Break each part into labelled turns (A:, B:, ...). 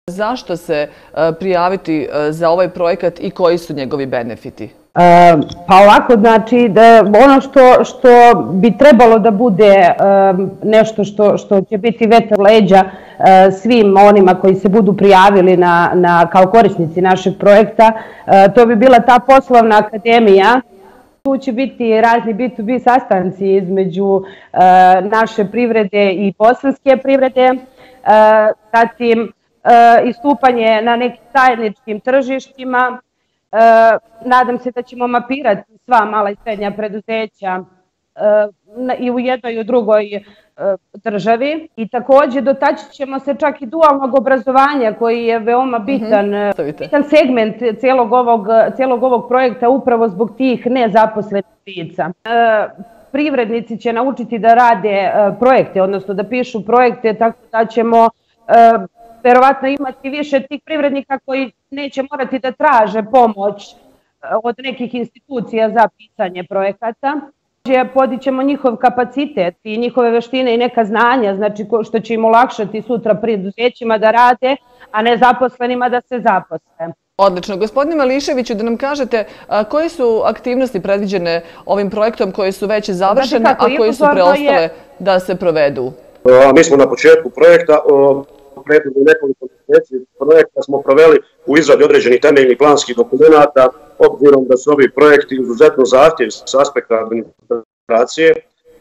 A: Zašto se prijaviti za ovaj projekat i koji su njegovi benefiti?
B: Pa ovako, znači, ono što bi trebalo da bude nešto što će biti vetar leđa svim onima koji se budu prijavili kao korisnici našeg projekta, to bi bila ta poslovna akademija. Tu će biti razni B2B sastanci između naše privrede i bosanske privrede, zatim istupanje na nekim zajedničkim tržištima. Nadam se da ćemo mapirati sva mala i srednja preduzeća i u jednoj i u drugoj državi. I također dotaći ćemo se čak i dualnog obrazovanja koji je veoma bitan segment cijelog ovog projekta upravo zbog tih nezaposlenih lica. Privrednici će naučiti da rade projekte, odnosno da pišu projekte, tako da ćemo verovatno imati više tih privrednika koji neće morati da traže pomoć od nekih institucija za pisanje projekata. Podićemo njihov kapacitet i njihove veštine i neka znanja, znači što će im olakšati sutra preduzećima da rade, a ne zaposlenima da se zaposle.
A: Odlično. Gospodine Mališeviću, da nam kažete koje su aktivnosti predviđene ovim projektom koje su već završene, a koje su preostale da se provedu?
C: Mi smo na početku projekta. Prethodnih nekoliko mjeseci projekta smo proveli u izradi određenih temeljnih planskih dokumenata, obzirom da su ovi projekti izuzetno zahtjevi s aspekta administracije.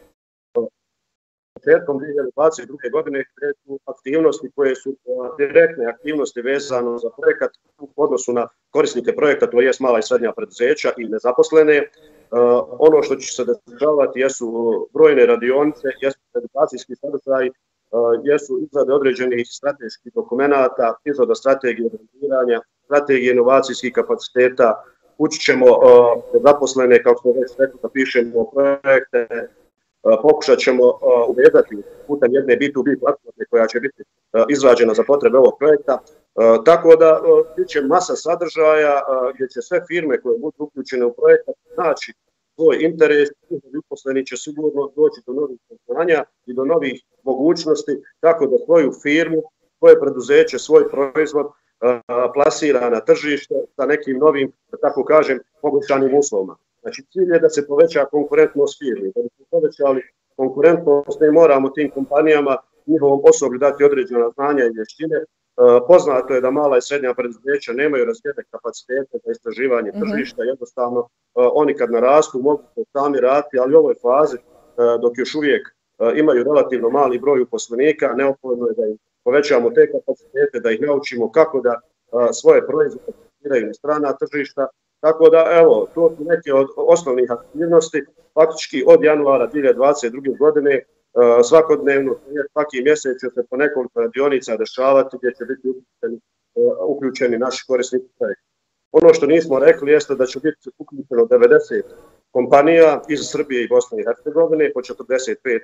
C: Početkom 2022. godine kreću aktivnosti koje su direktne aktivnosti vezano za projekat u odnosu na korisnike projekta, to je mala i srednja preduzeća i nezaposlene. Ono što će se dešavati jesu brojne radionice, jesu edukacijski sadržaji, jesu izrade određenih strateških dokumenata, izrada strategije organiziranja, strategije inovacijskih kapaciteta. Ući ćemo zaposlene, kao što već rekli, da pišemo projekte, pokušat ćemo uvezati putem jedne B2B platforme koja će biti izrađena za potrebe ovog projekta. Tako da bit će masa sadržaja gdje će sve firme koje budu uključene u projekat naći svoj interes, uposleni će sigurno doći do novih znanja i do novih mogućnosti kako da svoju firmu, svoje preduzeće, svoj proizvod plasira na tržište sa nekim novim, da tako kažem, poboljšanim uslovima. Znači, cilj je da se poveća konkurentnost firmi. Da bi se povećali konkurentnost, ne moramo tim kompanijama, njihovom osoblju dati određena znanja i vještine. Poznato je da mala i srednja preduzeća nemaju razvijene kapacitete za istraživanje tržišta, jednostavno oni kad narastu mogu sami raditi, ali u ovoj fazi dok još uvijek imaju relativno mali broj uposlenika, neophodno je da im povećamo te kapacitete, da ih naučimo kako da svoje proizvode plasiraju na strana tržišta. Tako da, evo, to su neke od osnovnih aktivnosti, faktički od januara 2022. godine, svakodnevno, svaki mjesec će se po nekoliko radionica dešavati gdje će biti uključeni naši korisnici projekta. Ono što nismo rekli jeste da će biti uključeno 90 kompanija iz Srbije i Bosne i Hercegovine, po 45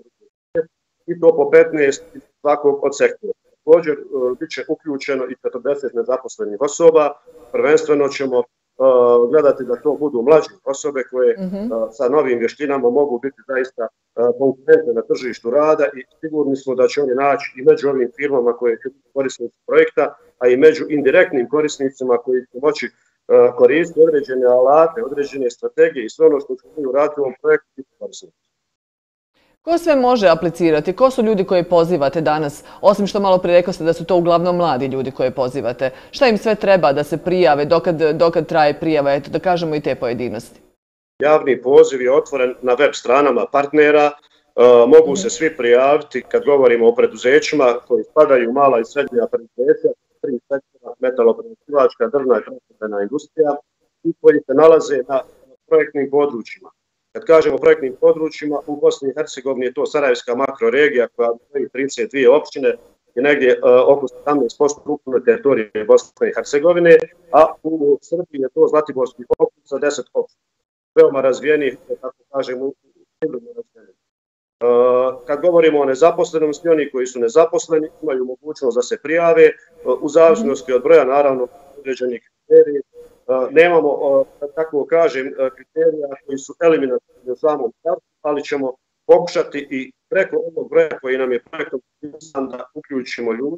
C: i to po 15 svakog od sektora. Također bit će uključeno i 40 nezaposlenih osoba, prvenstveno ćemo gledati da to budu mlađe osobe koje sa novim vještinama mogu biti zaista konkurentne na tržištu rada i sigurni smo da će oni naći i među ovim firmama koje će biti korisnici projekta, a i među indirektnim korisnicima koji će moći koristiti određene alate, određene strategije i sve ono što ćemo uraditi u ovom projektu biti korisnici.
A: Ko sve može aplicirati? Ko su ljudi koje pozivate danas? Osim što malo prije rekao ste da su to uglavnom mladi ljudi koje pozivate. Šta im sve treba da se prijave, dokad traje prijava? Eto, da kažemo i te pojedinosti.
C: Javni poziv je otvoren na web stranama partnera. Mogu se svi prijaviti kad govorimo o preduzećima koji spadaju u mala i srednja preduzeća, 3 sektora, metaloprerađivačka, drvna i prehrambena industrija i koji se nalaze na projektnim područjima. Kad kažemo o projektnim područjima, u Bosni i Hercegovini je to Sarajevska makroregija koja broji 32 opštine i negdje oko 17% ukupne teritorije Bosne i Hercegovine, a u Srbiji je to Zlatiborski okrug sa 10 opština. Veoma razvijeni, tako kažemo, privredno razvijeni. Kad govorimo o nezaposlenosti, oni koji su nezaposleni imaju mogućnost da se prijave, u zavisnosti od broja, naravno, određenih kriterija. Nemamo, tako kažem, kriterija koji su eliminatorni u samom startu, ali ćemo pokušati i preko ovog broja koji nam je projektom da uključimo ljudi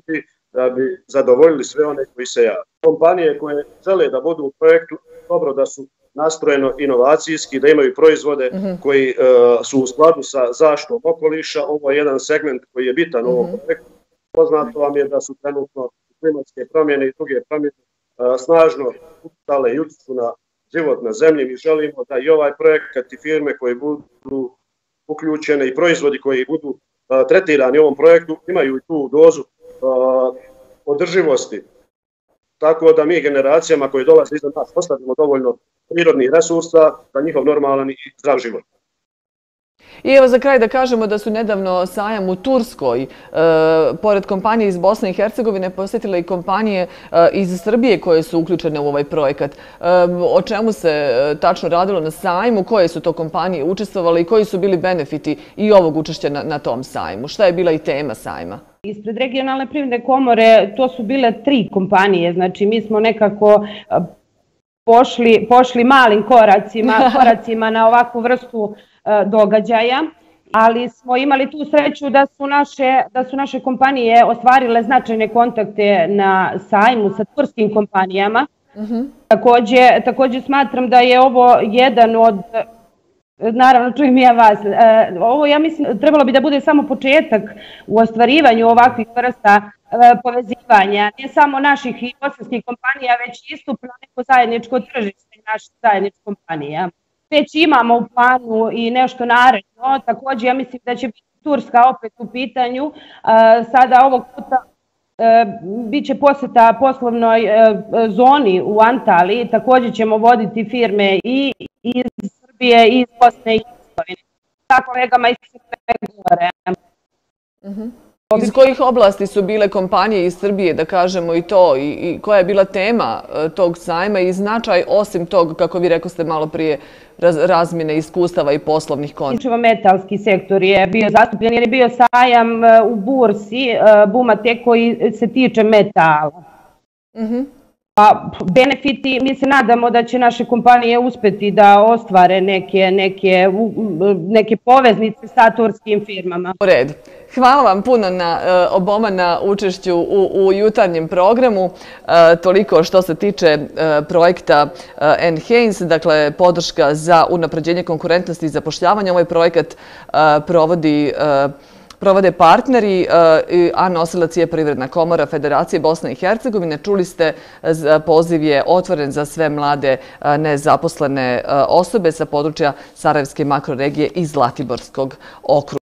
C: da bi zadovoljili sve one koji se jave. Kompanije koje žele da budu u projektu, dobro da su nastrojeno inovacijski, da imaju proizvode koji su u skladu sa zaštitom okoliša. Ovo je jedan segment koji je bitan u ovom projektu. Poznato vam je da su trenutno klimatske promjene i druge promjene snažno utjecale i utječu na život na zemlji. Mi želimo da i ovaj projekat i firme koje budu uključene i proizvodi koji budu tretirani u ovom projektu imaju i tu dozu održivosti. Tako da mi generacijama koje dolaze iza nas ostavimo dovoljno prirodnih resursa za njihov normalan i zdrav život.
A: I evo za kraj da kažemo da su nedavno sajam u Turskoj, pored kompanije iz Bosne i Hercegovine, posjetile i kompanije iz Srbije koje su uključene u ovaj projekat. O čemu se tačno radilo na sajmu, koje su to kompanije učestvovale i koji su bili benefiti i ovog učešća na tom sajmu? Šta je bila i tema sajma?
B: Ispred regionalne privredne komore to su bile 3 kompanije, znači mi smo nekako pošli malim koracima na ovakvu vrstu događaja, ali smo imali tu sreću da su naše kompanije ostvarile značajne kontakte na sajmu sa turskim kompanijama. Također smatram da je ovo jedan od, naravno čujem i ja vas, ovo ja mislim trebalo bi da bude samo početak u ostvarivanju ovakvih vrsta povezivanja, ne samo naših i bosanskih kompanija, već istup na neko zajedničko tržište naših zajedničkih kompanija. Već imamo u planu i nešto naredno, također ja mislim da će biti Turska opet u pitanju. Sada ovog puta bit će posjeta poslovnoj zoni u Antaliji, također ćemo voditi firme i iz Srbije i iz Bosne i Hercegovine. Sa kolegama iz Crne Gore.
A: Iz kojih oblasti su bile kompanije iz Srbije, da kažemo i to, i koja je bila tema tog sajma i značaj, osim tog, kako vi rekoste malo prije, razmjene iskustava i poslovnih kontakata?
B: Metalski sektor je bio zastupljen jer je bio sajam u bursi Bumate koji se tiče metala. Benefiti, mi se nadamo da će naše kompanije uspjeti da ostvare neke poveznice sa turskim firmama.
A: U redu. Hvala vam puno oboma na učešću u jutarnjem programu. Toliko što se tiče projekta Enhance, dakle podrška za unapređenje konkurentnosti i zapošljavanja. Ovaj projekat provode partneri, a nosilac je Privredna komora Federacije Bosne i Hercegovine. Čuli ste, poziv je otvoren za sve mlade nezaposlene osobe sa područja Sarajevske makroregije i Zlatiborskog okruga.